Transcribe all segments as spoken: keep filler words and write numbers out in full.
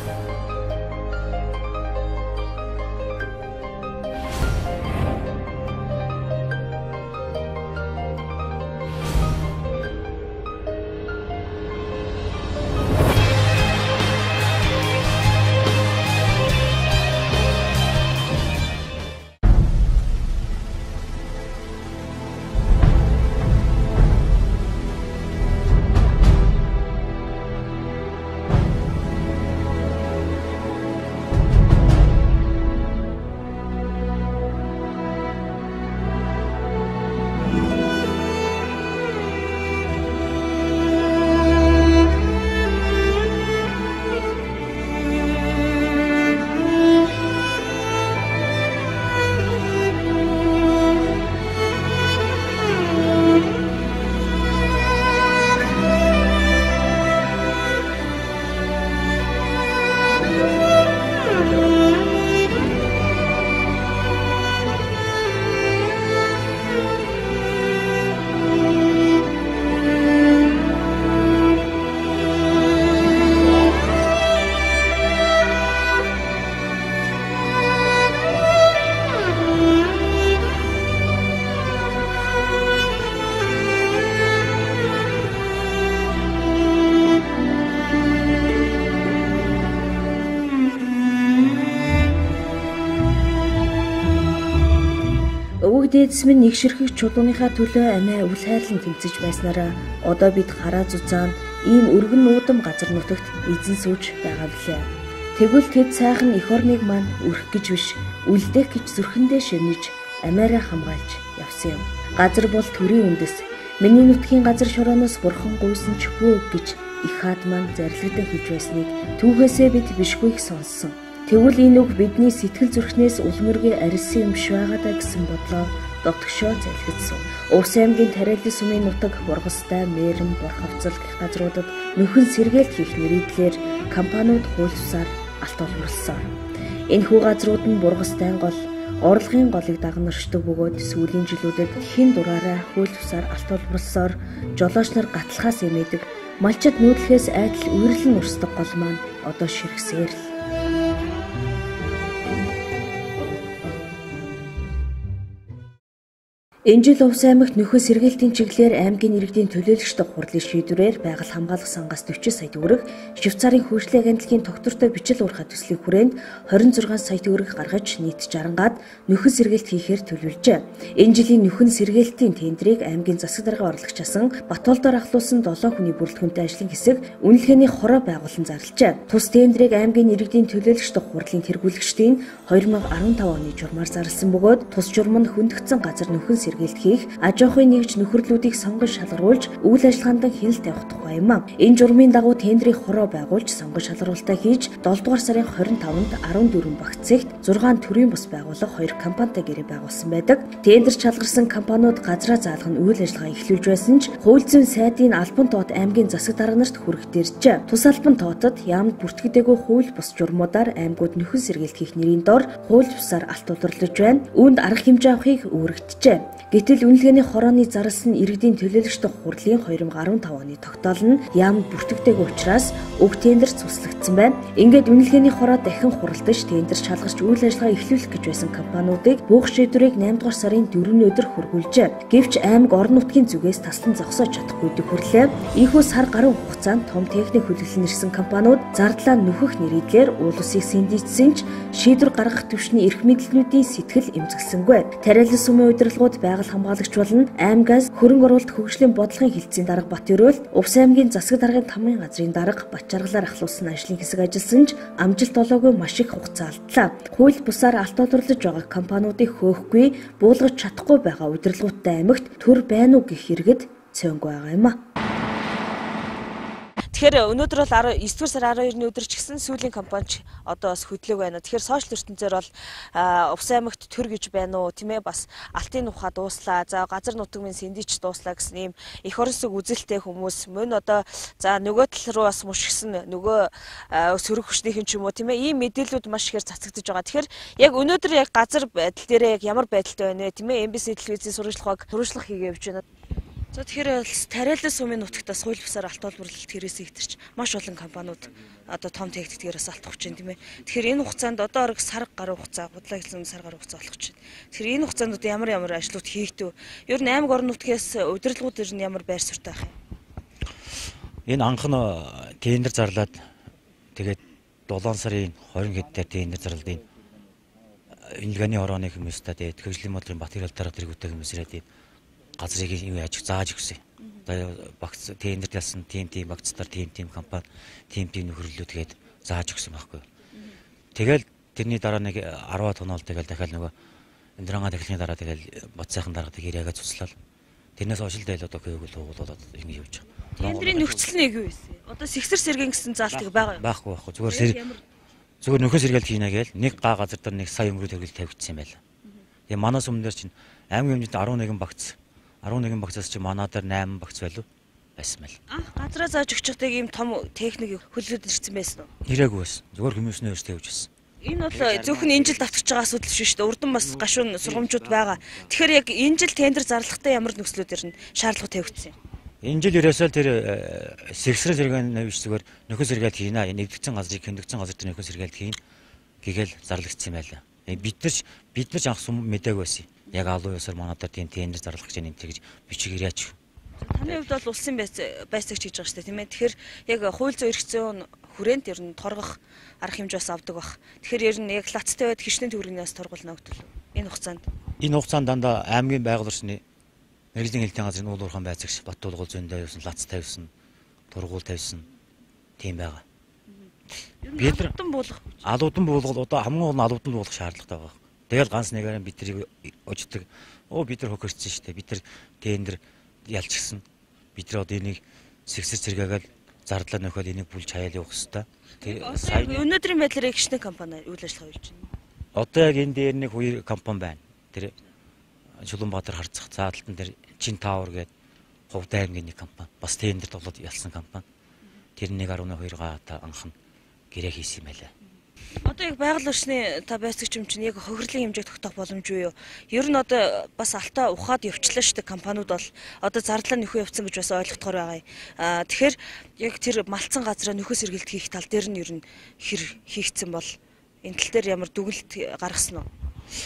Дээдэс минь нэг ширхэг чулууныхаа төлөө амиа үл хайрлан тэмцэж байснараа одоо бид хараа зузаан ийм өргөн нуудам газар нутагт эзэн сууж байгаа билээ. Тэгвэл тэд сайхан эх орныг маань өрх гэж биш, үлдээх гэж зүрхэндээ шивнэж амиараа хамгаалж явсан юм. Газар бол төрийн үндэс. Миний нутгийн газар шорооноос бурхан гуйсан ч хөө гэж их хаад маань зарилгадан хэлж байсныг түүхээсээ бид бишгүй их сонссон. Тэгвэл энэ үг бидний сэтгэл зүрхнээс үлмэргээ арилсан юм биш байгаа даа гэсэн бодлоо дотгошоо залгидсан. Увс аймгийн Тариалан сумын нутаг, Бургастай, Мээрэн, Борховцол гэх газруудад нөхөн сэргээлт хийх нэрийдлэр компаниуд хууль бусаар алт олборлсон. Энэхүү газрууд нь Бургастайн гол, орлогын голыг дагнаршдаг бөгөөд сүүлийн жилүүдэд хэн дураараа хууль бусаар алт олборлсоор жолооч нар гатлахаас эмээдэг, малчид нүүдлэхээс айдал үерлэн урсдаг гол маань одоо ширхсээр л. Энэ жил Увс аймагт нөхөн сэргээлтийн чиглэлээр аймгийн иргэдийн төлөөлөгчдийн хурлын шийдвэрээр байгаль хамгаалах сангаас дөрвөн сая төгрөг, Швейцарын хөгжлийн агентлагийн тогтвортой бичил уурхай төслийн хүрээнд хорин зургаан сая төгрөг гаргаж нийт жарангаад нөхөн сэргээлт хийхээр төлөвлөжээ. Энэ жилийн нөхөн сэргээлтийн тендерийг аймгийн засаг даргын орлогч асан Батболдоор ахлуулсан долоо хүний бүрэлдэхүүнтэй ажлын хэсэг үнэлгээний хороо байгуулан зарлажээ. Тус тендерийг аймгийн иргэдийн төлөөлөгчдийн хурлын тэргүүлэгчдийн хоёр мың арван таван оны журмаар зарласан бөгөөд тус журам нь хөндөгдсөн газар нөхөн сэргээлт хийх, аж ахуйн нэгж нөхөрлүүдийг сонгон шалгаруулж үйл ажиллагаанд хяналт тавих тухай юм а. Энэ журмын дагуу тендерийн хороо байгуулж сонгон шалгаруулалтаа хийж долоо дугаар сарын хорин таванд арван дөрвөн багцэгт зургаан төрийн бус байгуулах хоёр компанитай гэрээ байгуулсан байдаг. Тендер чалгарсан компаниуд газраа заалгах нь үйл ажиллагаа эхлүүлж байсан ч хууль зүйн сайдын албан тоот аймгийн засаг дарга нарт хүрэгдэрчээ. Тус албан тоотод яамд бүртгэдэггүй хууль бус журмуудаар аймагуд нөхөн сэргээлт хийх нэрийн дор хууль бусаар алт удирлаж байна. Үүнд арга хэмжээ авахыг үүрэгджээ. Гэтэл үнэлгээний хорооны зарлсан иргэдийн төлөөлөгчдийн хурлын хоёр мың арван таван оны тогтоол нь яамд бүртгэдэггүй учраас уг тендер цуслагдсан байна. Ингээд үнэлгээний хороо дахин хуралдаж тендер шалгарч үйл ажиллагаа эхлүүлэх гэж байсан компаниудыг буух шийдвэрийг найм дугаар сарын дөрөвний өдөр хургуулжээ. Гэвч аймаг орон нутгийн зүгээс таслан зогсоож чадахгүй төхөрлөө. Ийхүү сар гаруй хугацаанд том техник хөдөлгөөн ирсэн компаниуд зардлаа нөхөх нэрийдлэр уул усыг сэндийдсэн ч шийдвэр гаргах төвшний эрх мэдлэлнүүдийн сэтгэл эмзэглсэнгүй. Тариалан сумын удирдлагууд байгаль хамгаалагч болон аймгаас хөрөнгө оруулалт хөгжлийн бодлогын хилцээний дарга Батөрөөл, Увс аймгийн засаг даргын тамгын газрын дарга Батчаргалаар ахлуулсан ажлын хэсэг ажилласан ч амжилт олоогүй маш их хугацаа алдлаа. Хууль бусаар алт олборлож байгаа компаниудыг хөөхгүй, буулгаж чадахгүй байгаа удирдлагуудтай аймагт төр байна уу гэх хэрэгэд цөөнгүй байгаа юм а. Тэгэхээр өнөөдөр бол девь дугаар сарын арван хоёрны өдөр ч гэсэн сүүлийн компанич одоо бас хөдлөөг байна. Тэгэхээр сошиал ертөнцөөр бол Увс аймагт төр гэж байна уу, тийм ээ, бас алтын ухаа дууслаа. За газар нутаг минь сэндийч дууслаа гэсэн ийм их оросог үзэлтэй хүмүүс мөн одоо за нөгөө тал руу бас мушгсан нөгөө сөрөг хүчнийхэн ч юм уу, тийм ээ, ийм мэдээлүүд маш ихээр цацагдж байгаа. Тэгэхээр яг өнөөдөр яг газар байдал дээр яг ямар байдалтай байна вэ, тийм ээ, эм би си телевизийн сурвалжлагыг туршлага хийгээ явж байна. За тэгэхээр Тариалан сумын нутагтаас хууль бусаар алт олборлолт хэрэгсээ хэтэрч маш олон компаниуд одоо том техникээрээс алтах гэж байна тийм ээ. Тэгэхээр энэ хугацаанд одоо орог сар гаруй хугацаа, худлаа хэлсэн сар гаруй хугацаа болох гэж байна. Тэгэхээр энэ хугацаанд одоо ямар ямар ажлууд хийгдэв? Ер нь аймаг орон нутгаас удирдлагууд ер нь ямар байр суурьтай байх юм? Энэ анхны тендер зарлаад тэгээд долоон сарын двадцать хэд дээр тендер зарлаад энэ Индиганы орооны хүмүүстэй тэгээд хөгжлийн модрын материал дараа тэргүүтэй хүмүүсрээд газрыг юу яаж зааж өгсөн. Одоо багц тендер ялсан тим тим багцтар тим тим компани тим тим нөхөрлөлөө тэгээд зааж өгсөн байхгүй. Тэгэл тэрний дараа нэг арваад тоноол тэгэл дахиад нөгөө Индиранга техникийн дараа тэгэл бод сайхан дарга тэгээд яриагаа цуслал. Тэрнээс хойш л дээл одоо хөөг туугуулаад ингэ явж байгаа. Тендерийн нөхцөл нь юу вэ? Одоо сэгсэр сэргэн гэсэн заалтыг байгаа юу? Байхгүй байхгүй. Зүгээр сэр зүгээр нөхөс сэргээл хийнэ гээл нэг га газар дээр нэг сая өнгөрөөр төгөл тавигдсан юм байна. Тэгээ манаас өмнө дээр чинь аймгийн хэмжээнд арван нэгэн багц арван нэгэн багцаас чинь манаа дээр найман багц байлуу байсан байл. Анх газраа зааж өгчдөг ийм том техник хөллөд ирсэн байсан уу? Ирээгүй байсан. Зүгээр хүмүүсний өөрсдөө явж байсан. Энэ бол зөвхөн энэ жил давтагч байгаа асуудал биш шүү дээ. Урдан бас гашуун сургамжууд байгаа. Тэгэхээр яг энэ жил тендер зарлахтаа ямар нөхцлүүд ирнэ? Шаардлага тавигдсан юм. Энэ жил ерөөсөө тэр сэгсрэл сэргээл навч зүгээр нөхөс сэргээл хийнэ. Нэгдэгдсэн газрыг хэмдэгдсэн газар дээр нөхөс сэргээл хийн гэгээл зарлагдсан байлаа. Бид нар бид нар ч анх сум мэдээг байсан. Яг алуу ёсоор манай дээр тийм тендер зарлах гэж энэ гэж бичиг ирээч. Таны хувьд бол улсын байцаагч хийж байгаа шүү дээ тийм ээ. Тэгэхээр яг хууль зүйн эрх зүйн хүрээнд ер нь торгох арга хэмжээ бас авдаг бах. Тэгэхээр ер нь яг лацтай байд хичнээн төгрөгнөөс торгуулна гэдэг л энэ хугацаанд. Энэ хугацаанд дандаа аймгийн байгууллагчны мэргэжлийн хэлтийн газрын уул уурхайн байцаагч Баттуулгал зөндөө явсан, лац тавьсан, тургуул тавьсан тийм байгаа. Бид нар алуудан буулгах. Алуудан буулгал одоо хамгийн гол нь алуудан буулгах шаардлагатай байгаа. Тэгэл ганц нэгээрээ бид тэрийг ождог. Оо бид нар хөхөрсөн шүү дээ. Бид нар тендер ялчихсан. Бид нар одоо энийг сэгсэр цэргээгээл зардлаа нөхөд энийг бүлж хаяал явах хэвээр. Сая өнөөдрийн байдлаар гişнэ компани үйл ажиллагаа хийж байна. Одоо яг энэ дээр нэг хоёр компани байна. Тэр Чулуунбаатар харцах заалтан дээр Чин Тауэр гэдэг Хувдай аймгийн нэг компани. Бас тендер тоглоод ялсан компани. Тэр нэг арван хоёр га та анхан гэрээ хийсэн юм байлаа. Одоо яг байгаль орчны та байцаагч юм чинь яг хохирлын хэмжээг тогтоох боломжгүй юу? Ер нь одоо бас алтаа ухаад явчлаа шүү дээ компаниуд бол одоо зардлаа нөхөө явцсан гэж бас ойлгохдоор байгаа юм. Аа тэгэхээр яг тэр малцсан газраа нөхөө сэргэлт хийх тал дээр нь ер нь хэр хийгдсэн бол энэ тал дээр ямар дүгнэлт гаргасан уу?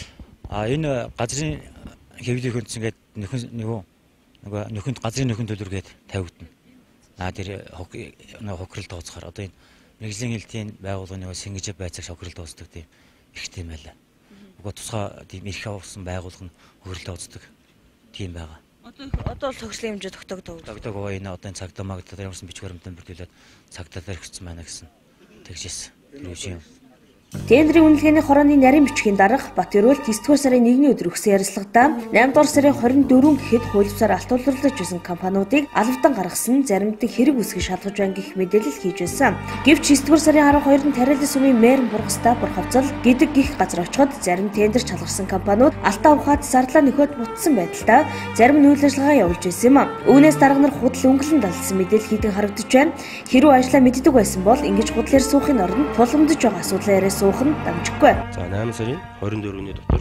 Аа энэ газрын хэвлэл хөнцөн гээд нөхөн нөгөө нөгөө нөхөнд газрын нөхөн төлөвлөгөөд тавигдана. Аа тэр хохирол тооцохоор одоо энэ мэргэжлийн хэлтийн байгууллагын Сингэж байцаагч хохирол тооцдог тийм ихтэй юм байлаа. Уг тусгай тийм эрх авсан байгууллага нь хохирол тооцдог тийм байгаа. Одоо одоо л төгслийн хэмжээ тогтоогдов. Тогтоогоо энэ одоо энэ цагдаа магадгүй ямарсан бичиг баримтанд бүрдүүлээд цагдаа дээр өгсөн байна гэсэн тэгжсэн. Тэр юм. Тендерийн үнэлгээний хорооны нарийн бичгийн дарга Батөрөөл дөрөвдүгээр сарын нэгний өдөр өгсөн ярилцлагадаа наймдугаар сарын двадцать дөрөв гэхэд хуулбараар алт улирлаж байсан компаниудыг алавдан гаргасан заримдаа хэрэг үсгэж шалгаж байна гэх мэдээлэл хийж байсан. Гэвч дөрөвдүгээр сарын харин хоёрт нь Тариалан сумын мэр Бургастаа Бурхавцал гэдэг гих газар очиход зарим тендер чалгарсан компаниуд алтаа ухаад зардлаа нөхөд бутсан байдалтай зарим нь үйл ажиллагаа явуулж байсан юм. Үүнээс дарга нар худал өнгөлөн далсан мэдээлэл хийдэг харагдаж байна. Хэрвээ ажлаа мэддэг байсан бол ингэж худлаар суухын оронд тулгамдж байгаа асуудлаа яриа суух нь дамжиггүй. За найман сарын двадцать дөрөвний дотор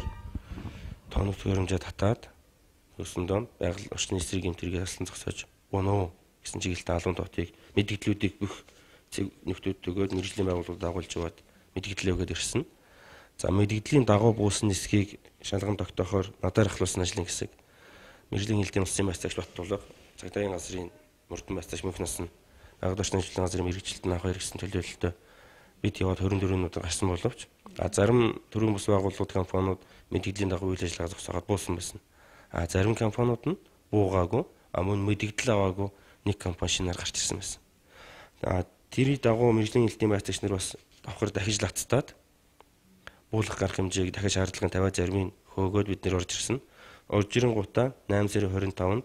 тоног төгрөмжөд татаад өсөндөө байгаль орчны эсрэг гэмтэргийг хаслан зогсоож боноо гэсэн чиглэлтэй алуун тоотыг мэдгдлүүдийг бүх нөхдүүд өгөөд мэргэжлийн байгууллагууд дагуулж яваад мэдгдлээ өгөөд ирсэн. За мэдгдлийн дагуу буусан нисхийг шалган тогтоохоор надаар ахлуулсан ажлын хэсэг мэргэжлийн хэлтийн улсын байцаагч Баттуулга цагдаагийн газрын мөрдөн байцаагч мөнхнөөс нь байгаль орчны ажлын газрын мэргэжилтэн авах хэрэгсэн төлөөлөлтөд бид яваад двадцать дөрөвний өдөр гарсан боловч а зарим төрийн бус байгууллагууд компаниуд мэдгдлийн дагуу үйл ажиллагаа зогсоогоод буусан байсан. А зарим компаниуд нь буугаагүй а мөн мэдгдэл аваагүй нэг компани шинээр гарч ирсэн байсан. А тэрий дагуу мэргэжлийн хэлтийн байцаагч нар бас давхар дахиж лацтаад буулгах гарах хэмжээг дахиж шаардлагын тавиад зарим нь хөөгөөд бид нэр орж ирсэн. Орж ирэн гутаа найман сарын двадцать таванд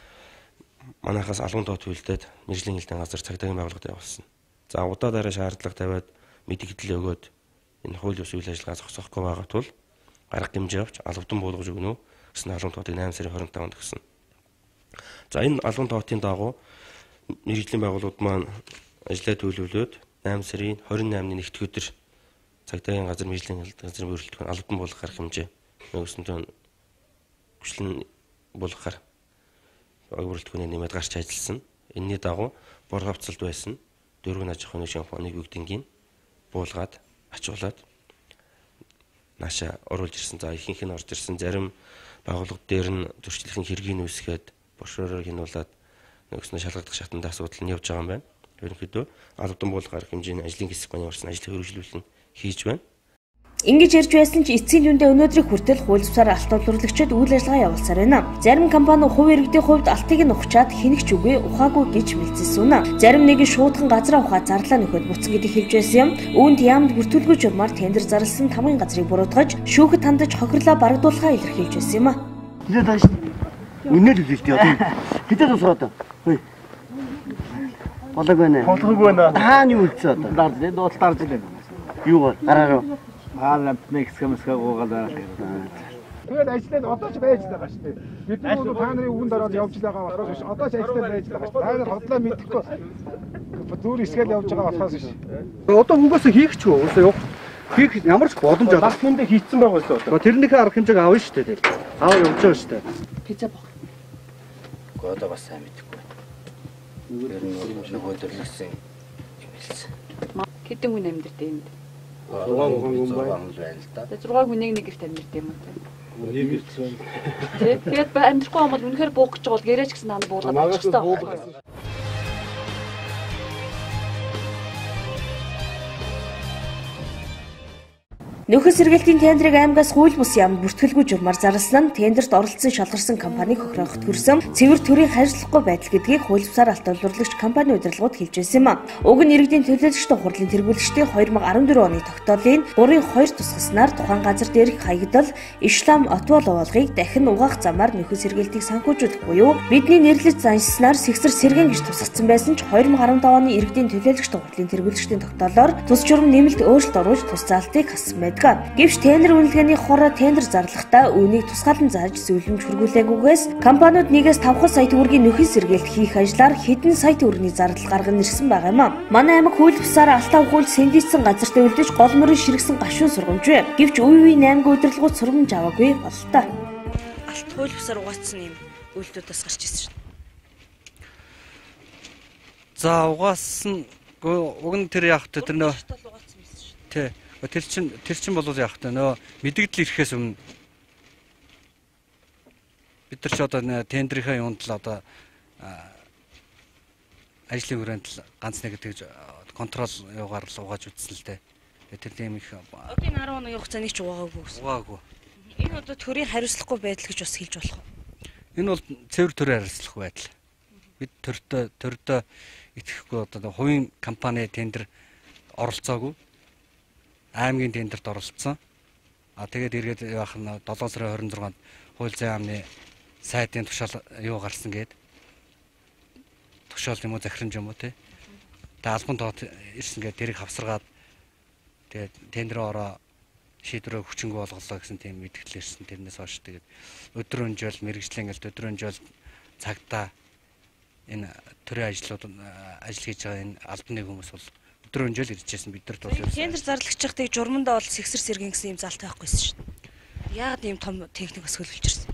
манайхаас алуун тоот хөвлөдөд мэргэжлийн хэлтийн газар цагдаагийн байгууллагад явуулсан. За удаа дараа шаардлага тавиад мэдгдэл өгөөд энэ хууль ёс үйл ажиллагаа зогсоохгүй байгаа тул арга хэмжээ авч алавдан буулгаж өгнө гэсэн алуун тоотыг найман сарын двадцать таванд өгсөн. За энэ алуун тоотын дагуу мэргэжлийн байгууллагууд маань ажлаа төлөвлөөд найман сарын двадцать наймны нэгдүгээр өдөр цагдаагийн газар мэргэжлийн газрын бүрэлдэхүүн алавдан буулгах арга хэмжээ өгсөндөө хүчлэн буулгахаар бүрэлдэхүүнээ нэмээд гарч ажилласан. Энэний дагуу Бургавцалд байсан дөрвөн аж ахуйн компаниг бүгднийг буулгаад ачуулаад нааша оруулж ирсэн. За ихэнх нь орж ирсэн. Зарим байгууллагууд дээр нь зөрчлөлийн хэргийг үүсгээд бошороор гинуулаад нөгөөснөө шалгагдах шатанд асуудал нь явж байгаа юм байна. Ерөнхийдөө албан буулга арга хэмжээний ажлын хэсэг маань явуулсан ажлыг хөрвүүлэн хийж байна. Ингэж ярьж байсан ч эцсийн дүндээ өнөөдрийг хүртэл хууль бусаар алт олборлогчид үйл ажиллагаа явуулсаар байна. Зарим компани хувь иргэдийн хувьд алтыг нь ухчаад хэнэг ч үгүй ухаагүй гэж мэдсэн. Зарим нэг нь шуудхан газраа ухаад зарлаа нөхөд буцсан гэдгийг хэлж байсан юм. Үүнд яамд бүртгүүлгүй журмаар тендер зарласан тамгын газрыг буруутгаж шүүхэд хандаж хохирлоо барагдуулахаа илэрхийлж байсан юм а. Тэд тааш үнэл үлээлтэй одоо. Хэдээд усраад. Хөөе. Болог байна. Болог байна. Тааны үлдсэн одоо. Дарж лээ, дуудлаа дарж лээ. Юу гараараа. Аа, Мексикомс гоогаал байгаа. Тэгээд ажиллаад одоо ч байж байгаа шүү дээ. Бид нар та нарын үгэнд ороод явж байгаа болохоос одоо ч ажиллаад байж байгаа шүү дээ. Та нар хотлоо мэдэхгүй зүр хэсгээл явж байгаа болохоос биш. Одоо хүмүүс хийх ч үү? Уусаа юу? Хийх ямар ч боломж байгаа. Арга хэмжээ хийцэн байгаа шүү дээ. Тэрнийхээ арга хэмжээг авна шүү дээ. Аваа явж байгаа шүү дээ. Пицца бох. Гоо бас сайн мэдэхгүй. Ер нь нөгөө төрлөсөн юм хэлсэн. Хэдэн хүн амьдардаг юм бэ? зургаан хүн байна л да. зургаан хүнийг нэг гэрт амьдардаг юм уу? Нэг ирсэн. Тэгээд амьдрахгүй юм бол үнэхээр буух гэж байгаа бол гэрээч гэсэн нанд буулгаад авчихсан. Нөхөс сэргээлтийн тендерыг аймгаас хууль бус яамд бүртгэлгүй журмаар зарласан нь тендерт оролцсон шалгарсан компаниг хохироход хүрсэн цэвэр төрийн хариуцлагагүй байдал гэдгийг хууль бусаар алт олборлогч компани удирдлагууд хэлж байсан юм а. Уг нь иргэдийн төлөөлөгчдийн хурлын тэргүүлэгчдийн две тысячи дөрвөн оны тогтоолын гурийн хоёр тусгаснаар тухайн газар дээрх хаягдал Ислам отвол уулгыг дахин угаах замаар нөхөс сэргээлтийг санхүүжүүлэх буюу бидний нэрлэж заншсанаар сэгсэр сэргэн гэж тусгацсан байсан ч две тысячи дөрвөн оны иргэдийн төлөөлөгчдийн хурлын тэргүүлэгчдийн тогтоолоор тус журам нэмэлт өөрчлөлт оруулж тус заалтыг хассан байдаг. Гэвч тендер үнэлгээний хороо тендер зарлахдаа үүнийг тусгаалan зааж зөвлөмж хүргүүлээгүйгээс компаниуд нэгээс тавхан сая төгрөгийн нөхөс сэргээлт хийх ажлаар хэдэн сая төгрөгийн зардал гарган ирсэн байгаа юм а. Манай аймаг хууль бусаар алтаа хууль сэндийцсэн газарт үлдэж гол мөрөнд ширгсэн гашуун сургамж бай. Гэвч үе үе аймаг удирдлагууд сургамж аваагүй болтой. Алт хууль бусаар угаацсан юм үйлдэлүүдээс гарч ирсэн шин. За угаасан уг нь тэр яах вэ тэр нөө тий Тэр чин тэр чин бол яах вэ нөө мэдэгдэл ирэхээс өмнө бид нар ч одоо тендерийнхаа юунд л одоо ажлын хүрээнд л ганц нэг тэгж контрол юугаар л угааж үзсэн л дээ. Тэр тийм их одоо энэ дөрвөн оны хугацаанд ч угаагүй гэсэн. Угаагүй. Энэ одоо төрийн хариуцлагагүй байдал гэж бас хэлж болох уу? Энэ бол цэвэр төрийн хариуцлагагүй байдал. Бид төртөө төрдөө итгэхгүй одоо хувийн компани тендер оролцоогүй. Аймгийн тендерт оролцсон. А тэгээд эргээд яах нь долоон сарын хорин зургаанд хууль зүйн яамны сайдын тушаал юу гарсан гээд тушаал юм уу захирамж юм уу те. Тэгээд албан тоот ирсэн гээд тэрийг хавсаргаад тэгээд тендер ороо шийдвэрээ хүчингүй болголоо гэсэн тийм мэдгэл ирсэн. Тэрнээс хойш тэгээд өдөр өнжөөл мэрэгжлийн гэлт өдөр өнжөөл цагтаа энэ төрийн ажлууд ажил хийж байгаа энэ албаны хүмүүс бол өдөр өнжөөл иржсэн бид нар бол тендер зарлагчдыг журмандаа бол сэгсэр сэргэн гэсэн юм залт байхгүйсэн шин. Яагаад ийм том техник бас хөлөвлөж ирсэн?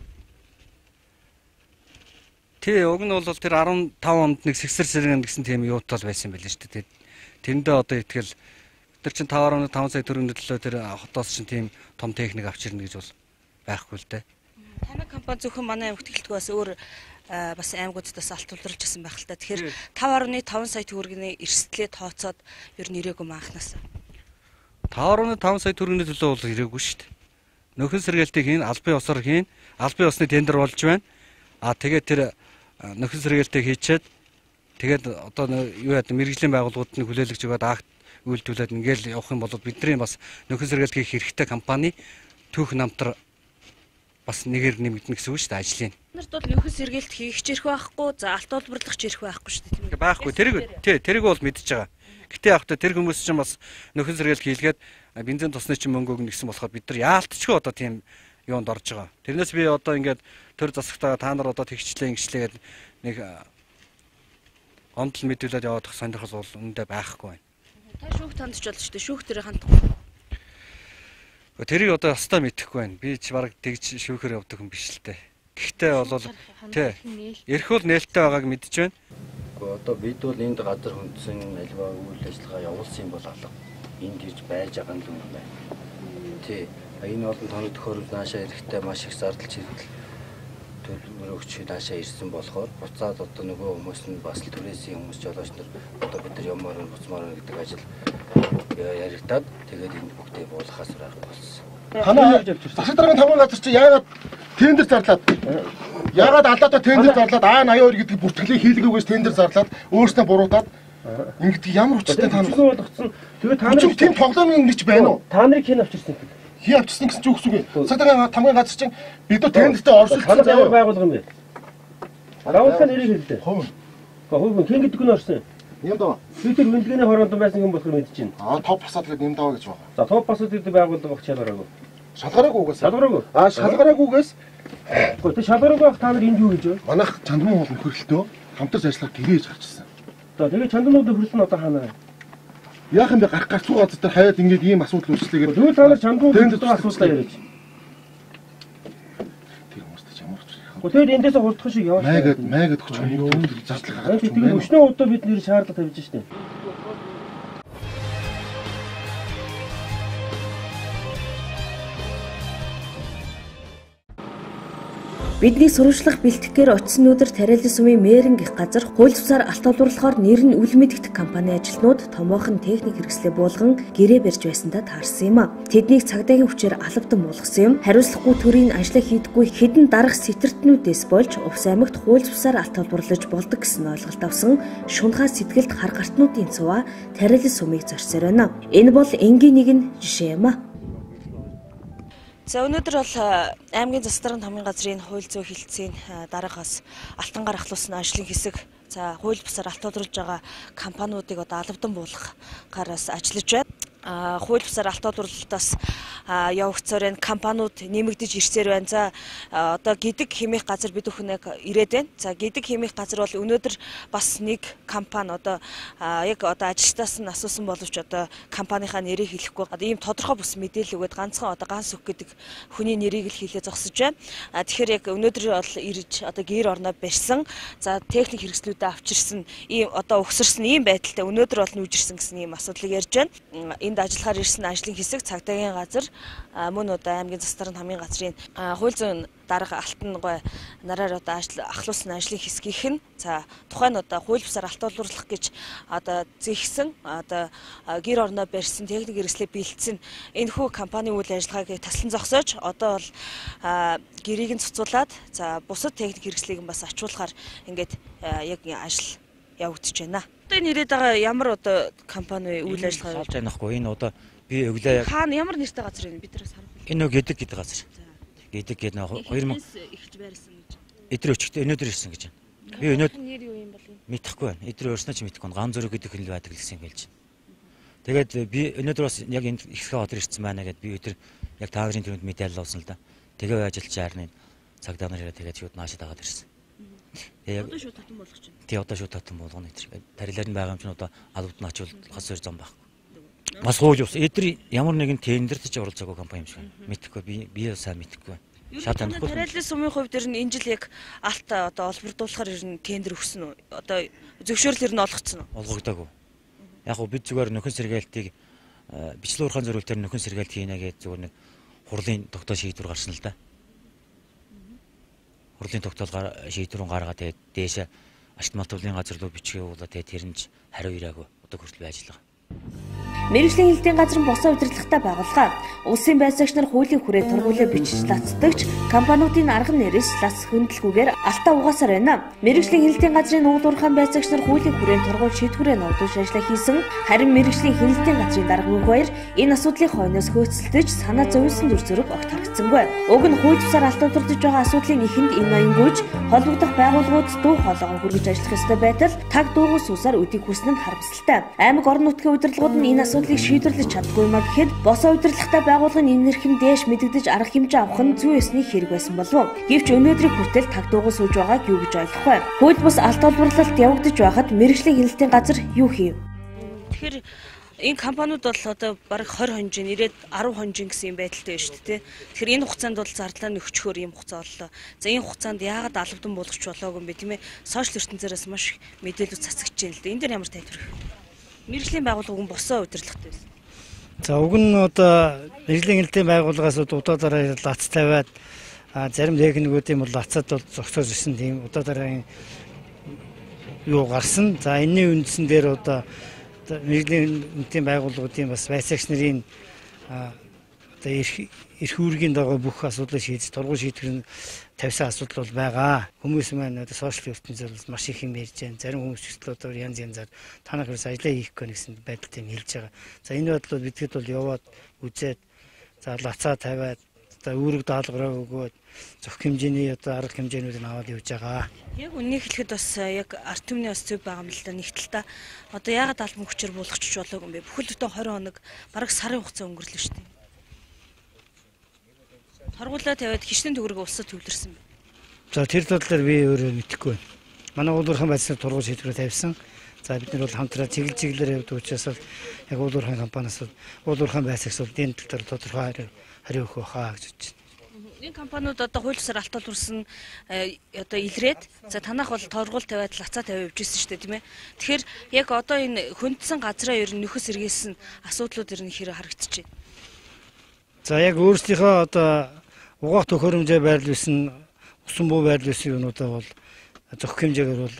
Тий, уг нь бол тэр дөрвөн онд нэг сэгсэр сэргэн гэсэн тийм юутал байсан байл шүү дээ. Тэрэндээ одоо итгэл тэр чин таван сая төгрөгийн төлөө тэр хотоос чин тийм том техник авчирна гэж бол байхгүй л дээ. Танай компани зөвхөн манай аймагт гэлтгүй бас өөр бас аймагуудаас алт улирлж гисэн байх л та. Тэгэхээр таван сая төгрөгийн эрсдлээ тооцоод ер нь ирээгүй маахнаас. таван сая төгрөгийн төлөө бол ирээгүй шүү дээ. Нөхөн сэргээлтийг хийн, албан ёсоор хийн, албан ёсны тендер болж байна. А тэгээд тэр нөхөн сэргээлтийг хийчихэд тэгээд одоо юу яа мэрэгжлийн байгууллагууд нь хүлээлгэж өгөөд акт үйлдвэрлээд ингээл явах юм бол бидний бас нөхөн сэргээлт хийх хэрэгтэй компани түүх намтар бас нэгээр нэмэгдэнэ гэсэн үг шүү дээ ажлын. Нарт бол нөхөн сэргээлт хийх ч ирэх байхгүй, за алт олборлох ч ирэх байхгүй шүү дээ тийм үү? Байхгүй. Тэрийг тий, тэрийг бол мэдчихэж байгаа. Гэтэ яг та тэр хүмүүс чинь бас нөхөн сэргээлт хийлгээд бензин тусны чинь мөнгөг нэгсэн болохоор бид нар яалтчгүй одоо тийм юунд орж байгаа. Тэрнээс би одоо ингээд төр засагтаа та нар одоо тэгчлээ ингэчлээ гэдэг нэг гомдол мэдүүлээд явах сонирхол бол үүндээ байхгүй байна. Та шүүх танд ч болж шүү дээ. Шүүх төрөө хандахгүй. Тэрийг одоо ястаа мэдэхгүй байна. Би ч бараг тэгж шүүхээр явдаг хүн биш л дээ. Гэхдээ бол тий. Эрх бол нээлттэй байгааг мэдж байна. Одоо бид бол энд газар хөндсөн альва үйл ажиллагаа явуулсан бол алга. Энд ирж байж байгаа л юм байна. Тий. Энэ олон тооны төхөөрөмж наашаа эрэхтэй маш их зардал чирэгдэл төлөвлөгөөч наашаа ирсэн болохоор буцаад одоо нөгөө хүмүүс нь бас л түрээсийн хүмүүс жолооч нар одоо бид нар ямаар нь буцмаар гэдэг ажил яригадаад тэгээд энэ бүгдээ буулгахаас арга болсон. Танаа засаг даргын таван газар чи яагаад тендер зарлаад яагаад алдаатаа тендер зарлаад А аяа хоёр гэдэг бүртгэлийг хийлгээгүйс тендер зарлаад өөрснөө буруутаад ингэдэг ямар учиртай та нар болгоцсон. Тэгээд та нар тийм тоглоом ингэж байна уу? Та нарыг хэн авчирсан бэ? Хий авчирсан гэсэн чи үгс үгүй. Засаг даргын тамгын газар чинь бид нар тендертэй оршуулсан заяа байгуулга юм бэ? Байгууллагын нэрийг хэлдэ. Хувь. Хувь хэн гэдэг нь орсон? Юм даа. Бид тэр мэдлэгийн хороонд байсан юм болохоор мэдэж байна. Аа топ басаад гэдэг юм даа гэж байна. За топ басаад гэдэг байгууллага багч шалгараагүй. Шалгараагүйгээс. Шалгараагүй. Аа шалгараагүйгээс. Гэхдээ тэр шалгараагүй байх та нар энд юу гэж вэ? Манайх чандмын уул нөхөрлөлтөө хамтарч ажиллах гэрээж гарчсан. За тэгээ чандмуудын хөрөл нь одоо хаана вэ? Яах юм бэ гарах гарцгүй газар дээр хаяад ингэж ийм асуудал үүслэгээд. Тэгвэл та нар чандмуудын асуудлаа яриач. Тэгээд эндээс хурдах шиг яваа. Майгад майгад өгч хүмүүс задлах. Тэгээд өчнөө удаа бид нэр шаардлага тавьж штэ. Бидний сурвалжлах бэлтгэхээр очсон өдөр Тариалан сумын Мэрэн гэх газар хууль бусаар алт олборлохоор нэр нь үл мэдэгдэх компани ажилтнууд томоохон техник хэрэгслээ буулган гэрээ барьж байсандаа таарсан юм а. Тэднийг цагдаагийн хүчээр алавдан буулгасан юм. Хариуцлагагүй төрийн ажлаа хийдэггүй хэдэн дарга сэтэртнүүдээс болж Увс аймагт хууль бусаар алт олборлож болдог гэсэн ойлголт авсан шунхаа сэтгэлд хар гартнуудын цуваа Тариалан сумыг зорьсоор байна. Энэ бол энгийн нэгэн жишээ юм а. За өнөөдөр бол аймгийн засаг даргын тамгын газрын хууль зүйн хэлтсийн дараагаас алтан гар ахлуулсан ажлын хэсэг за хууль бусаар алт олборлож байгаа компаниудыг одоо алавдан буулгахаараас ажиллаж байна. Хууль бусаар алт олборлолтоос явагцаар энэ компаниуд нэмэгдэж ирсээр байна. За одоо гидэг хэмээх газар бид бүхэн яг ирээд байна. За гидэг хэмээх газар бол өнөөдөр бас нэг компани одоо яг одоо ажилчдаас нь асуусан боловч одоо компанийнхаа нэрийг хэлэхгүй. Одоо ийм тодорхой бус мэдээлэл өгөөд ганцхан одоо ганс үг гэдэг хүний нэрийг л хэлээ зогсож байна. Тэгэхээр яг өнөөдөр бол ирж одоо гэр орноо барьсан. За техник хэрэгслүүдэд авчирсан ийм одоо өгсөрсөн ийм байдалтай өнөөдөр бол нүүжирсэн гэсэн ийм асуудлыг ярьж байна. Энд ажиллахаар ирсэн ажлын хэсэг цагдаагийн газар мөн одоо аймгийн засаг даргын тамгын газрын хууль зүйн дарга алтан гой нараар одоо ахлуулсан ажлын хэсгийнх нь за тухайн одоо хууль бусаар алт олборлох гэж одоо зэгсэн одоо гэр орноо барьсан техник хэрэгслээ бэлдсэн энэ хүү компанийн үйл ажиллагааг таслан зогсоож одоо бол гэрийг нь цуцуулаад за бусад техник хэрэгслийг нь бас ачуулахаар ингээд яг ажил явагдаж байна. Одоо энэ ирээд байгаа ямар одоо компани үйл ажиллагаа болж байгаа нөхгүй энэ одоо би өглөө хаана ямар нэртэй газар вэ биднээс харуулъя. Энэ нэг гэдэг гэдэг газар. Гэдэг гэдэг нэг хоёр мянга ихж байрсан гэж. Эдрээ өчтөө өнөөдөр ирсэн гэж байна. Би өнөөдөр нэр юу юм бол юм? Мэдэхгүй байна. Эдрээ өөрснөө ч мэдэхгүй байна. Ган зөрөг гэдэг хэл байдаг гэсэн гэлж. Тэгээд би өнөөдөр бас яг энэ ихсгээ одор ирсэн байна гэдээ би өдөр яг та нарын төрөнд мэдээлэл авсан л да. Тэгээ ажиллаж чаарны цагдаа нар ирээд тэгээд шууд наашид агаад ирсэн. Тэгээд одоо шууд татан болгож байна. Тий одоо шууд татан болгоно гэдэг. Тарилаар нь байгаа юм чинь одоо албад нь ачуулахаас зөр зам байхгүй. Бас хууль ус эдгээр ямар нэгэн тендерт ч оролцоогүй компани юм шиг байна. Мэдэхгүй би би сайн мэдэхгүй байна. Шат танихгүй. Тариалан сумын хувьд ер нь энэ жил яг алт одоо олбордуулахаар ер нь тендер өгсөн үү? Одоо зөвшөөрөл ер нь олгогдсон уу? Олгогдоогүй. Яг уу бид зүгээр нөхөн сэргээлтийг бичлэг уурхайн зориул дээр нөхөн сэргээлт хийнэ гэж зүгээр нэг хурлын тогтоол шийдвэр гарсан л да. Хурлын тогтоол шийдвэрэн гаргаад тэгээд дээшээ ашигт малтуулын газар руу бичгээ уулаа тэгээд тэрнж хариу ирээгүй одоо хүртэл байж байгаа. Мэргэжлийн хэлтийн газрын босоо удирдлагатай байгууллага улсын байцаагч нар хуулийн хүрээ тургуулаа бичиж лацдагч компаниудын арга нэрээс лац хөндлөхгүйгээр алтаа угаасаар байна. Мэргэжлийн хэлтийн газрын уулуурхаан байцаагч нар хуулийн хүрээ тургуул шийдвэрээ ногдуулж ажиллаа хийсэн. Харин мэргэжлийн хэлтийн газрын дарга бүх баяр энэ асуудлын хойноос хөөцөлдөж санаа зовлон зүр зэрэг огт харагдсангүй. Уг нь хууль бусаар алт олборлож байгаа асуудлын эхэнд энэ ноёнгүйж холбогдох байгууллагууд дуу хоолойгоо хүргэж ажиллах ёстой байтал таг дуугаас усаар үдийг хүрсэн нь харамсалтай. Аймаг орон нутгийн удирдлагууд нь энэ асуудлыг шийдвэрлэж чаддгүй маа гэхэд босоо удирдлагатай байгууллага нь энэ нэрхэн дээш мэдэгдэж арга хэмжээ авах нь зүй ёсны хэрэг байсан болов. Гэвч өнөөдрийн хүртэл таг дуугаас сууж байгааг юу гэж ойлгохгүй. Хууль бус алт олборлолт явагдаж байхад мэргэжлийн хэлтийн газар юу хийв? Тэгэхээр Энэ компаниуд бол одоо бараг двадцать хонжин, ирээд десять хонжин гэсэн юм байдалтай байна шүү дээ. Тэгэхээр энэ хугацаанд бол зардлаа нөхчхөөр юм хугацаа боллоо. За энэ хугацаанд яагаад албадан болгоч болоогүй юм бэ тийм ээ? Сошиал ертөнцөөс маш их мэдээлэл цацагч байна л дээ. Энэ дээр ямар тайлбар өгөх вэ? Мэргэжлийн байгууллага уг босоо удирдлагатай байсан. За уг нь одоо мэргэжлийн хэлтийн байгууллагаас удаа дараа лац тавиад зарим техникүүдийн бол лацад бол зогсоож ирсэн тийм удаа дараагийн юу гарсан. За энэний үндсэн дээр одоо мэргэжлийн хэлтийн байгууллагуудын бас байцаагч нарын одоо эрх үүргийн дагуу бүх асуудлыг шийдэж тургуул шийдвэр тавьсан асуудал бол байгаа. Хүмүүс маань одоо сошиал ертөнцийн бол маш их юм ярьж байна. Зарим хүмүүс ч одоо янз янзаар танах хэрэгс ажиллаа хийх гэх гэсэн байдалтай юм хэлж байгаа. За энэ бодлоо бидгэд бол яваад үзээд за лацаа тавиад одоо үүрэг даалгавраа өгөөд зөв хэмжээний одоо арга хэмжээнүүдийг аваад явж байгаа. Яг үннийг хэлэхэд бас яг ард түмний бас зөв байгаа юм л да. Нэгтэл та одоо яагаад албан хүчээр буулгачих болоогүй юм бэ? Бүхэл бүтэн двадцать хоног бараг сарын хугацаа өнгөрлөө шүү дээ. Торгуулаа тавиад хичнээн төгрөг улсад төвлөрсөн бэ. За тэр талаар би өөрөө мэдэхгүй байна. Манай уулуурхан байцааны тургуул шийдвэр тавьсан. За бид нар бол хамтраа чиглэл чиглэлээр явдаг учраас яг уулуурхан компаниас уулуурхан байцаагч бол энэ тал дээр тодорхой хариу өгөх байхаа гэж бодож байна. Энэ компаниуд одоо хууль ёсоор алтуулсан одоо илрээд за танах бол торгуул тавиад лацаа тавиад явжсэн шүү дээ тийм ээ. Тэгэхээр яг одоо энэ хөндсөн газраа ер нь нөхөс эргээсэн асуудлууд ер нь хэрэг харагдаж байна. За яг өөрсдийнхөө одоо угаах төхөөрөмжөө байрлуулсан усан буу байрлуулсан юмудаа бол зохих хэмжээгээр бол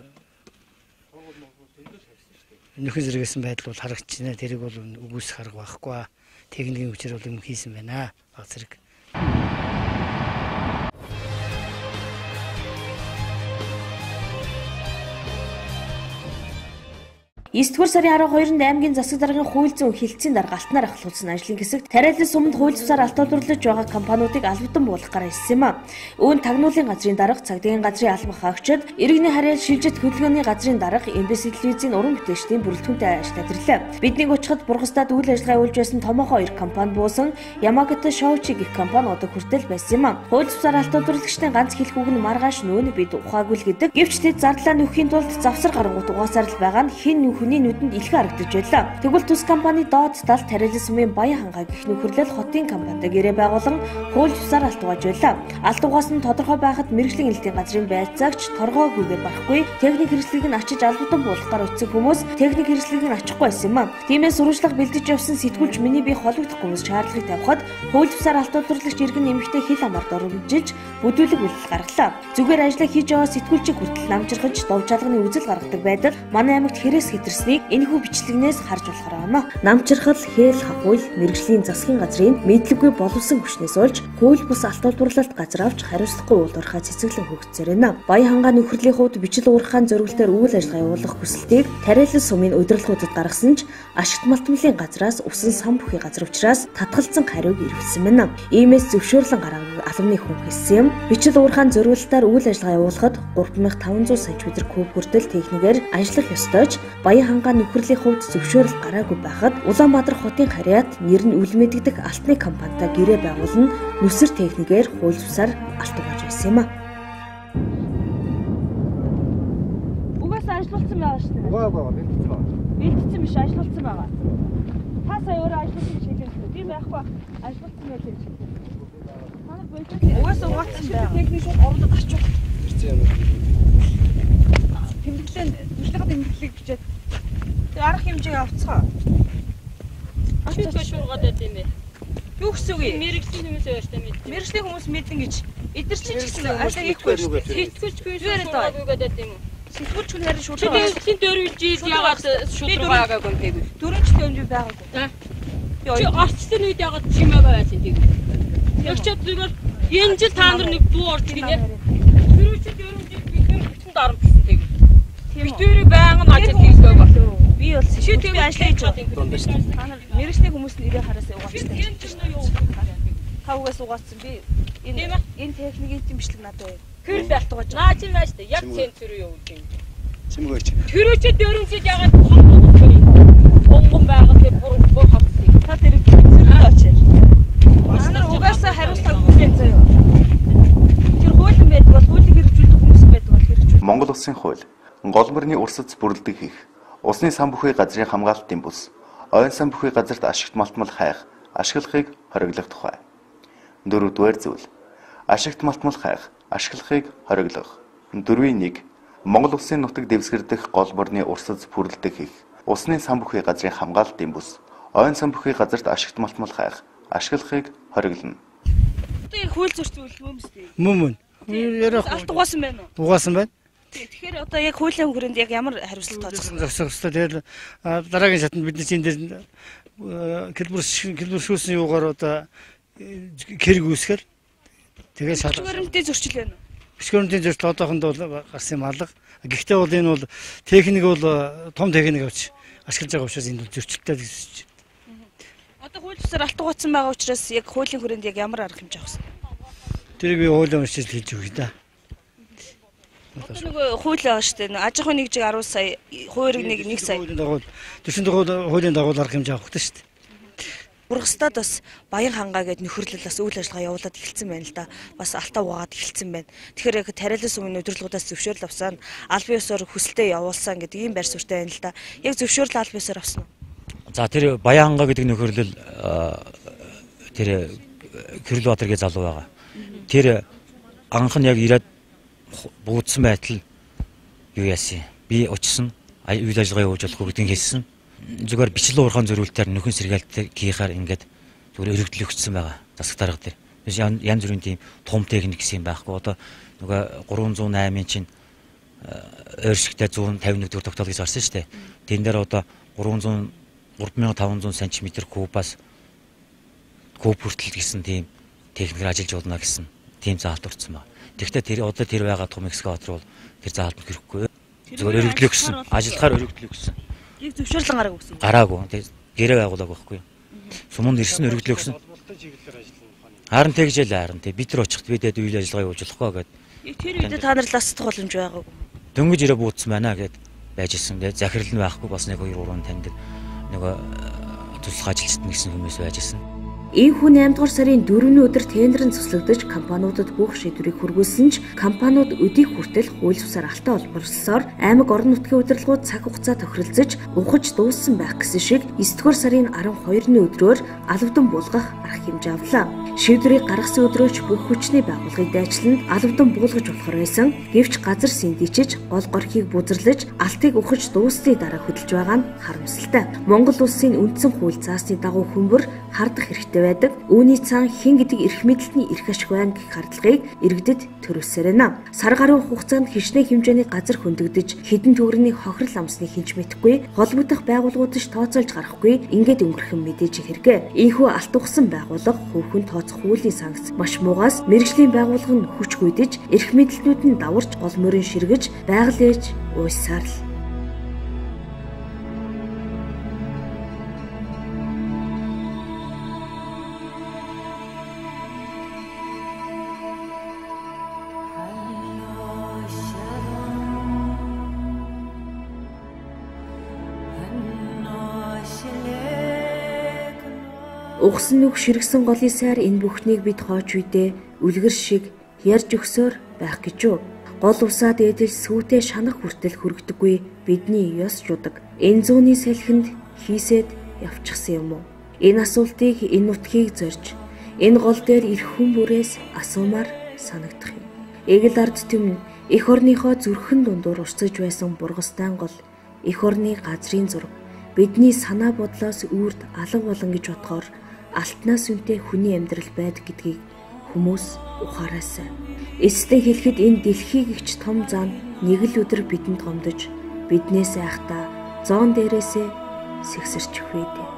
нөхөс эргээсэн байдал бол харагдаж байна. Тэрийг бол үгүйсэх арга байхгүй. Техникийн хүчээр бол юм хийсэн байна. Баг зэрэг. Есдүгээр сарын арав хоёрнд аймгийн засаг даргын хууль зүйн хэлтсийн дарга алтнаар ахлуулсан ажлын хэсэгт тариалан суманд хууль бусаар алтуулруулж байгаа компаниудыг албадан буулгахаар ирсэн юм а. Үүнд тагнуулын газрын дарга, цагдаагийн газрын албан хаагчид, иргэний харьяал шилжилт хөдөлгөөний газрын дарга, эмбэси телевизийн уран бүтээлчдийн бүрэлдэхүүнтэй ажиллаад ирлээ. Бидний очиход Бургастад үйл ажиллагаа явуулж байсан томоохон хоёр компани буусан Ямагата Шоучи гэх компани одоо хүртэл байсан юм а. Хууль бусаар алтуулруулагчдын ганц хэлэх үг нь маргааш нүүн бид ухаагүй л гэдэг. Гэвч тэд зардлаа нөхөхийн тулд завсар гарангуут угаасаар л байгаа нь хэн хүний нүдэнд илхэн харагдаж байлаа. Тэгвэл тус компани доод талд тариалан сумын Баян хангаа гэх нөхөрлөл хотын компанитай гэрээ байгуулан хууль бусаар алтуугаж байлаа. Алтуугаас нь тодорхой байхад мэргэжлийн хэлтийн газрын байцаагч торгоогүйгээр барахгүй техник хэрэгслийг нь ачиж албадан буулгахаар утсан хүмүүс техник хэрэгслийг нь ачихгүй байсан юм а. Тиймээс сурвалжлага бэлдэж явсан сэтгүүлч миний бие хологдохгүй хүмүүс шаардлагыг тавихад хууль бусаар алтууллагч иргэн нэмэгтэй хил амаар дөрвөлжилж бүдүүлэг үйлдэл гаргалаа. Зүгээр ажиллаа хийж яваа сэтгүүлчийг хүртэл намжирхаж дов жалганы үзэл гаргадаг байдал манай аймагт хэрэгс хэтэрснийг энэхүү бичлэгнээс харж болохоор байна. Намжирхал, хээл хавхуйл, мэргэжлийн засгийн газрын мэдлэггүй боловсон хүчнээс олж хууль бус алтуулбарлалт газар авч хариуцлагагүй уулуурхай цэцэглэн хөгжсээр байна. Баян хангаа нөхрөлийн хувьд бичил уурхайн зорилгоор үйл ажиллагаа явуулах хүсэлтийг тариалан сумын удирдлагуудад гаргасан ч ашигт малтмлын газраас усан сан бүхий газар учраас татгалзсан хариуг ирвэлсэн байна. Иймээс зөвшөөрлөн гаргаагүй албаны хүн хэлсэн юм. Бичил уурхайн зорилгоор үйл ажиллагаа явуулахад гурван мянган таван зуун сая өдөр куб хүртэл техникээр ажиллах ёстой ч Баян хангаа нөхрөлийн хувьд зөвшөөрөл гараагүй байхад Улаанбаатар хотын харьяат нэр нь үл мэдэгдэх алтны компанитай гэрээ байгуулан нүсэр техникээр хууль бусаар алтуулж байсан юм а. Угаасаа ажиллуулсан байгаа шүү дээ. Гоо гоо бэлдсэн байгаа. Бэлдсэн биш ажиллуулсан байгаа. Та сая өөрөө ажиллуулсан гэж хэлсэн. Би байхгүй ажиллуулсан байх гэж. Манай боловч угаасаа угаасан байгаа. Техник шууд орондод ачуух. Ирсэн юм. Тэмдэглэн төслөг тэмдэглэлийг бичээд арга хэмжээг авцгаа. Ашигтай шуургаад байт юм бэ. Юу гэсэн үг юм? Мэргэжлийн хүмүүс байж та мэд. Мэргэжлийн хүмүүс мэдэн гэж. Эдгэр чи ч гэсэн ажил хийхгүй шүү дээ. Сэтгүүлч биш шуургаагүй гэдэг юм уу? Сэтгүүлч хүн харин шуургаа. Тэдний дөрөв жил ягаад шуургаагаагүй юм бэ? Дөрөв жил өмнө байгаагүй. За. Чи орчлын үед ягаад чимээгүй байсан тийм. Тэгчээд зүгээр энэ жил та нар нэг дуу орж гинэ. Дөрөв жил дөрөв жил бид нар бүтэн дарамт гэсэн тийм. Битүүрийг байнгын ажил хийдэг болов. Би бол сэтгүүл би ажиллаж байгаа. Та нар мэргэжлийн хүмүүс нь ирээ хараасаа угаачтай. Та угаас угаацсан би энэ энэ техникийн дэмжлэг надад байна. Тэр балтгаж байгаа. Наа чи маш та яг центр юу юм. Цэмгөөч. Тэрөөч дөрөв жил ягаад хонгон хонгон байгаа тэр бүр бүр хавцыг. Та тэр зэрэг очил. Манай угаасаа хариуцлага хүлээн заяа. Тэр хуулийн байдаг бол хуулийг хэрэгжүүлдэг хүмүүс байдаг бол хэрэгжүүл. Монгол Улсын хууль гол мөрний урсац бүрэлдэг хийх, усны сан бүхий газрын хамгаалтын бус, ойн сан бүхий газарт ашигт малтмал хайх, ашиглахыг хориглох тухай. Дөрөвдүгээр зүйл. Ашигт малтмал хайх, ашиглахыг хориглох. Дөрвийн нэг. Монгол улсын нутаг дэвсгэрдэх гол борны урсаз бүрлдэх хийх. Усны сан бүхий газрын хамгаалтын бүс. Ойн сан бүхий газарт ашигт малтмал хайх, ашиглахыг хориглоно. Одоо яг хууль зөрчил мөн үстэй. Мөн мөн. Ярах алт угаасан байна уу? Угаасан байна. Тэгэхээр одоо яг хуулийн хүрээнд яг ямар хариуцлага тооцох вэ? Зогсох хэрэгтэй. Тэгээд дараагийн шатнд бидний чинь дээр хэлбэр хэлбэршүүлсэн юугаар одоо хэрэг үүсгэр тэгээд шалгах. Хөшгөрөнтэй зөрчил байна уу? Хөшгөрөнтэй зөрчил одоохонд бол гарсан юм алга. Гэхдээ бол энэ бол техник бол том техник авч ашиглаж байгаа учраас энэ бол зөрчилтэй гэж. Одоо хууль бусаар алт угаасан байгаа учраас яг хуулийн хүрээнд яг ямар арга хэмжээ авсан? Тэрийг би хуулийн уншиж хэлж өгье да. Нөгөө хууль байгаа шүү дээ. Аж ахуйн нэгжиг аравал сая, хууриг нэг нэг сая. Төсөнд хуулийн дагуу арга хэмжээ авах гэдэг шүү дээ. Бургастад бас Баян хангаа гээд нөхөрлөл бас үйл ажиллагаа явуулаад эхэлсэн байна л да. Бас алтаа угаагаад эхэлсэн байна. Тэгэхээр яг тариалаас өмнө өдөрлгүүдээс зөвшөөрөл авсан, аль бие усаар хүсэлтэд явуулсан гэдэг ийм байр суурьтай байна л да. Яг зөвшөөрөл аль бие усаар авсан уу? За тэр Баян хангаа гэдэг нөхөрлөл тэр Кирилл Батэргийн залуу байгаа. Тэр анх нь яг ирээд буудсан байтал юу яасан? Би очсон. Үйл ажиллагаа явуулж болох гэдгийг хэлсэн. Зүгээр бичлэг уурхаан зөрүүлэлтээр нөхөн сэргээлт хийхээр ингээд зүгээр өргөдөл өгсөн байгаа. Засаг дарга дээр. Биш янз бүрийн тийм том техник гэсэн юм байхгүй. Одоо нөгөө гурван зуун наймын чинь ойршигтай зуун тавин нэг төгрөг тогтоол гэж гарсан шүү дээ. Тэн дээр одоо гурван зуун гурван мянган таван зуун сантиметр кубаас куб хүртэл гэсэн тийм техникээр ажиллаж болно гэсэн тийм заалт урдсан байна. Тэгэхдээ тэр одоо тэр байгаа том экскаватор бол тэр заалт хэрэггүй. Зүгээр өргөдлөө гэсэн. Ажиллахаар өргөдлөө гэсэн. Яг зөвшөөрлөн гараагүй гэсэн. Гараагүй. Тэгээд гэрээ байгуулаагүй байхгүй. Суманд ирсэн өргөдлөө гэсэн. Харин тэгжэл харин тэг бид нар очихт бидэд үйл ажиллагаа явуулж болохгүй гэдэг. Яг тэр үедээ та нар ластах боломж байгаагүй. Дөнгөж ирээ буудсан байна гэд байж исэн. Тэгээд захирал нь байхгүй бас нэг хоёр гурван таньдаг нөгөө туслах ажилчид нэгсэн хүмүүс байж исэн. Ийхүү наймд дугаар сарын дөрөвний өдөр тендерын цуслагдаж компаниудад бүх шийдвэрийг хүргүүлсэн ч компаниуд өдийг хүртэл хууль бусаар алтаа олборлосоор аймаг орон нутгийн удирдлагууд цаг хугацаа тохиролцож ухаж дууссан байх гэсэн шиг эсдүгээр сарын арван хоёрны өдрөөр алавдан буулгах арга хэмжээ авлаа. Шийдвэрийг гаргасан өдрөөч бүх хүчний байгууллагыг дайчлан алавдан буулгаж болохоор байсан. Гэвч газар сэндичиж гол горхийг бузарлаж алтыг ухаж дууссны дараа хөдөлж байгаа нь харамсалтай. Монгол улсын үндсэн хууль заасны дагуу хүмбэр хардах хэрэгтэй байдаг. Үүний цаан хэн гэдэг эрх мэдэлтний эрх ашиг байна гэх хардлагыг иргэдэд төрүүлсээр байна. Сар гаруй хугацаанд хичнээн хэмжээний газар хөндөгдөж хэдэн төгрөгийн хохирол амсны хинж мэдхгүй холбогдох байгууллагууд ч тооцоолж гарахгүй ингээд өнгөрөх мэдээж хэрэгэ. Ийхүү алт ухсан байгууллага хөвхөн тооцох хуулийн санкц маш муугаас мэргэжлийн байгууллага нь хүч гүйдэж эрх мэдэлтнүүд нь даварч гол мөрийн ширгэж байгаль ээж уйсаар л. Угсан нүх ширгсэн голын сайр энэ бүхнийг бид хооч үедээ үлгэр шиг ярьж өгсөөр байх гэж юу. Гол усаад эдэл сүйтэй шанах хүртэл хүргдэггүй бидний ёс жудаг. Энэ зууны салхинд хийсэд явчихсан юм уу? Энэ асуултыг энэ нутгийг зорж энэ гол дээр ирэх хүн бүрээс асуумаар санагдах юм. Эгэл ард түмэн эх орныхоо зүрхэн дундуур урсаж байсан бургастайн гол эх орны газрын зураг бидний санаа бодлоос үрд алга болон гэж бодохоор алтнаас үнэтэй хүний амьдрал байдаг гэдгийг хүмүүс ухаараасай. Эцэстэн хэлэхэд энэ дэлхийг эгч том зам нэг л өдөр бидэнд гомдож биднээс айхтаа зоон дээрээсээ сэгсэрчих вэ дээ.